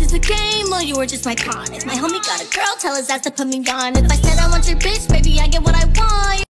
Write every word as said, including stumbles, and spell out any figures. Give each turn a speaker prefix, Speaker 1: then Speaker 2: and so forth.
Speaker 1: is a game, well you were just my pawn. If my homie got a girl, tell his ass to put me on. If I said I want your bitch, baby I get what I want.